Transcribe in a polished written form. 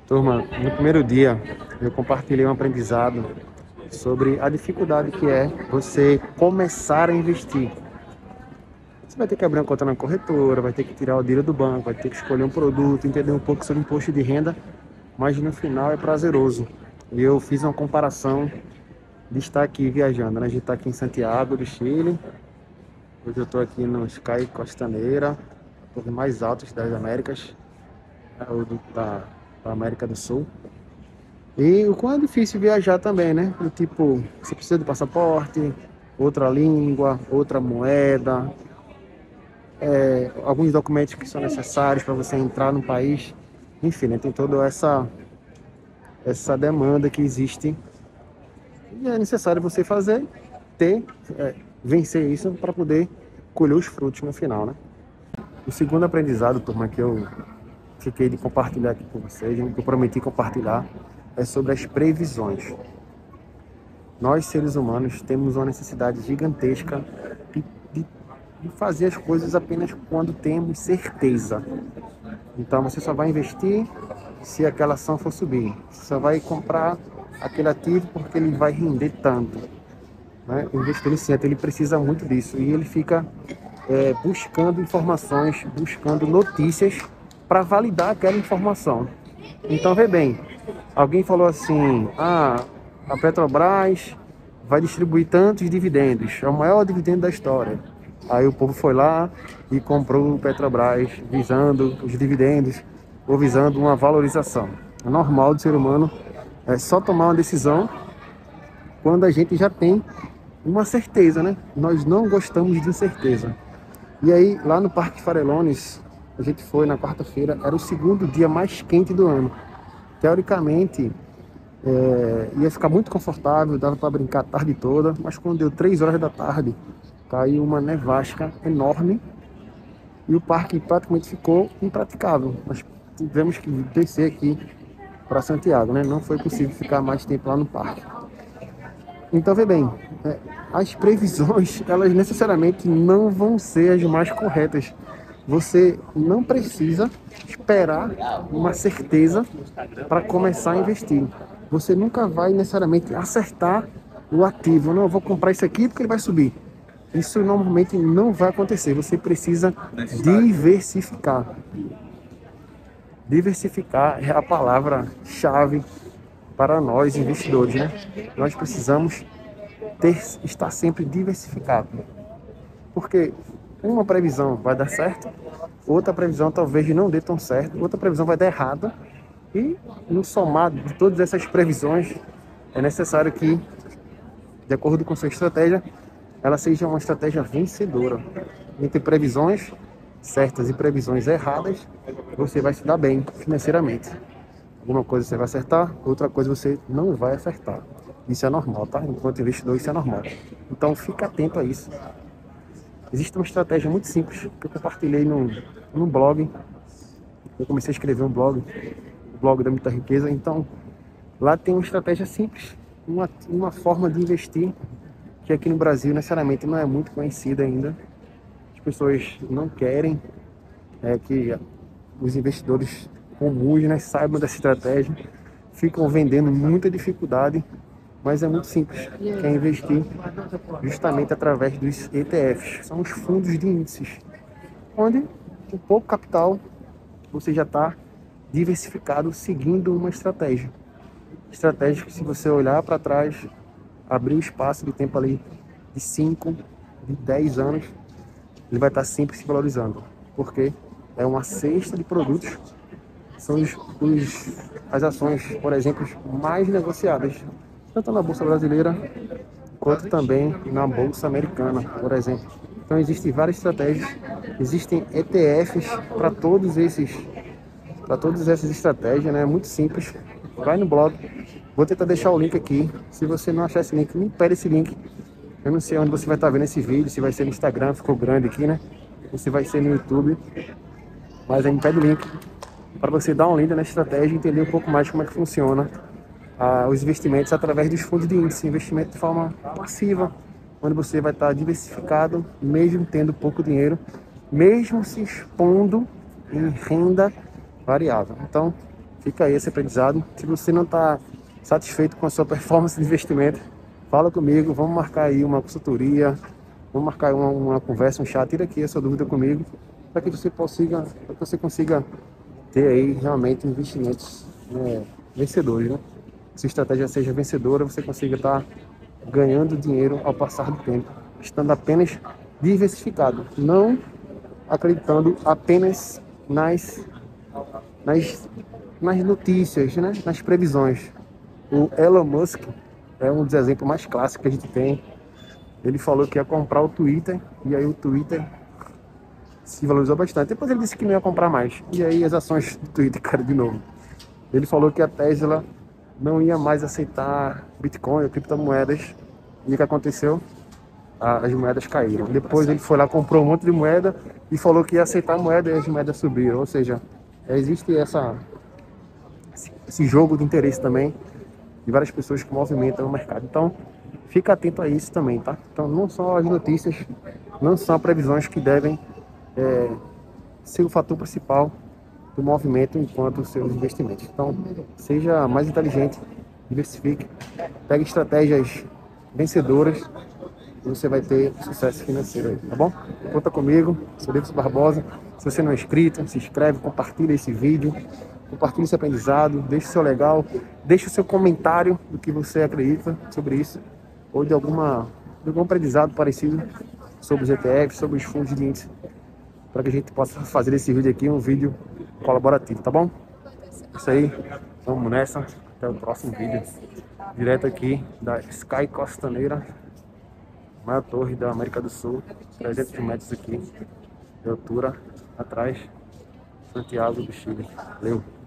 Turma, no primeiro dia eu compartilhei um aprendizado sobre a dificuldade que é você começar a investir. Você vai ter que abrir uma conta na corretora, vai ter que tirar o dinheiro do banco, vai ter que escolher um produto, entender um pouco sobre imposto de renda, mas no final é prazeroso. E eu fiz uma comparação de estar aqui viajando, né? A gente está aqui em Santiago do Chile, hoje eu estou aqui no Sky Costaneira, a torre mais alta das Américas, né? Da América do Sul. E o quão é difícil viajar também, né? Do tipo, você precisa de passaporte, outra língua, outra moeda, alguns documentos que são necessários para você entrar no país. Enfim, né? Tem toda essa demanda que existe e é necessário você fazer, ter, vencer isso para poder colher os frutos no final, né? O segundo aprendizado, turma, que eu fiquei de compartilhar aqui com vocês, que eu prometi compartilhar, é sobre as previsões. Nós, seres humanos, temos uma necessidade gigantesca de, de- de fazer as coisas apenas quando temos certeza. Então, você só vai investir se aquela ação for subir. Você só vai comprar aquele ativo porque ele vai render tanto, né? O investidor iniciante, ele precisa muito disso e ele fica buscando informações, buscando notícias para validar aquela informação. Então, vê bem, alguém falou assim, a Petrobras vai distribuir tantos dividendos, é o maior dividendo da história. Aí o povo foi lá e comprou o Petrobras visando os dividendos ou visando uma valorização. É normal do ser humano só tomar uma decisão quando a gente já tem uma certeza, né? Nós não gostamos de incerteza. E aí, lá no Parque Farellones, a gente foi na quarta-feira, era o segundo dia mais quente do ano. Teoricamente, ia ficar muito confortável, dava para brincar a tarde toda, mas quando deu 3 horas da tarde, caiu uma nevasca enorme e o parque praticamente ficou impraticável. Nós tivemos que descer aqui para Santiago, né? Não foi possível ficar mais tempo lá no parque. Então, vê bem, as previsões, elas necessariamente não vão ser as mais corretas. Você não precisa esperar uma certeza para começar a investir. Você nunca vai necessariamente acertar o ativo. Não, eu vou comprar isso aqui porque ele vai subir. Isso normalmente não vai acontecer. Você precisa diversificar. Diversificar é a palavra-chave para nós investidores, né? Nós precisamos estar sempre diversificado. Porque uma previsão vai dar certo, outra previsão talvez não dê tão certo, outra previsão vai dar errado. E no somado de todas essas previsões, é necessário que, de acordo com sua estratégia, ela seja uma estratégia vencedora. Entre previsões certas e previsões erradas, você vai se dar bem financeiramente. Alguma coisa você vai acertar, outra coisa você não vai acertar. Isso é normal, tá? Enquanto investidor, isso é normal. Então, fica atento a isso. Existe uma estratégia muito simples que eu compartilhei num blog. Eu comecei a escrever um blog, o blog da Muita Riqueza. Então, lá tem uma estratégia simples, uma forma de investir que aqui no Brasil, necessariamente, não é muito conhecida ainda. As pessoas não querem que os investidores comuns, né, saibam dessa estratégia, ficam vendendo muita dificuldade, mas é muito simples, que é investir justamente através dos ETFs, são os fundos de índices, onde com pouco capital você já está diversificado seguindo uma estratégia. Estratégia que, se você olhar para trás, abrir o espaço de tempo ali de 5, de 10 anos, ele vai estar sempre se valorizando, porque é uma cesta de produtos, são as ações, por exemplo, mais negociadas, tanto na Bolsa Brasileira, quanto também na Bolsa Americana, por exemplo. Então existem várias estratégias, existem ETFs para todas essas estratégias, né? É muito simples. Vai no blog, vou tentar deixar o link aqui. Se você não achar esse link, me pede esse link. Eu não sei onde você vai estar vendo esse vídeo, se vai ser no Instagram, ficou grande aqui, né? Ou se vai ser no YouTube. Mas aí me pede o link para você dar uma lida na estratégia e entender um pouco mais como é que funciona os investimentos através dos fundos de índice, investimento de forma passiva, onde você vai estar diversificado, mesmo tendo pouco dinheiro, mesmo se expondo em renda variável. Então, Fica aí esse aprendizado. Se você não está satisfeito com a sua performance de investimento, fala comigo, vamos marcar aí uma consultoria, vamos marcar uma conversa, um chat, tira aqui a sua dúvida comigo, para que você consiga ter aí realmente investimentos vencedores, né? Que sua estratégia seja vencedora, você consiga estar ganhando dinheiro ao passar do tempo, estando apenas diversificado, não acreditando apenas nas, nas notícias, né? Nas previsões. O Elon Musk é um dos exemplos mais clássicos que a gente tem. Ele falou que ia comprar o Twitter, e aí o Twitter se valorizou bastante. Depois ele disse que não ia comprar mais. E aí as ações do Twitter caíram de novo. Ele falou que a Tesla não ia mais aceitar Bitcoin, criptomoedas. E o que aconteceu? As moedas caíram. Depois ele foi lá, comprou um monte de moeda e falou que ia aceitar a moeda e as moedas subiram. Ou seja, existe esse jogo de interesse também de várias pessoas que movimentam o mercado. Então, fica atento a isso também, tá? Então, não só as notícias, não são previsões que devem ser o fator principal do movimento enquanto os seus investimentos. Então, seja mais inteligente, diversifique, pegue estratégias vencedoras e você vai ter sucesso financeiro aí, tá bom? Conta comigo, sou Davidson Barbosa. Se você não é inscrito, se inscreve, compartilha esse vídeo, compartilhe esse aprendizado, deixe o seu legal, deixe o seu comentário do que você acredita sobre isso, ou de algum aprendizado parecido sobre os ETFs, sobre os fundos de índice, para que a gente possa fazer esse vídeo aqui um vídeo colaborativo, tá bom? Isso aí, vamos nessa, até o próximo vídeo, direto aqui da Sky Costaneira, maior torre da América do Sul, 300 metros aqui de altura, atrás, Santiago do Chile. Valeu!